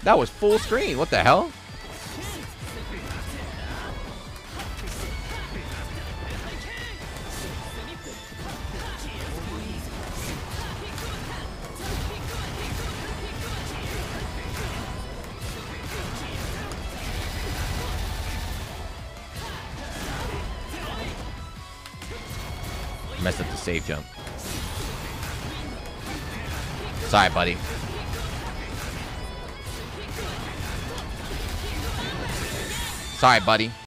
That was full screen. What the hell? Messed up the save jump. Sorry, buddy. Sorry, buddy.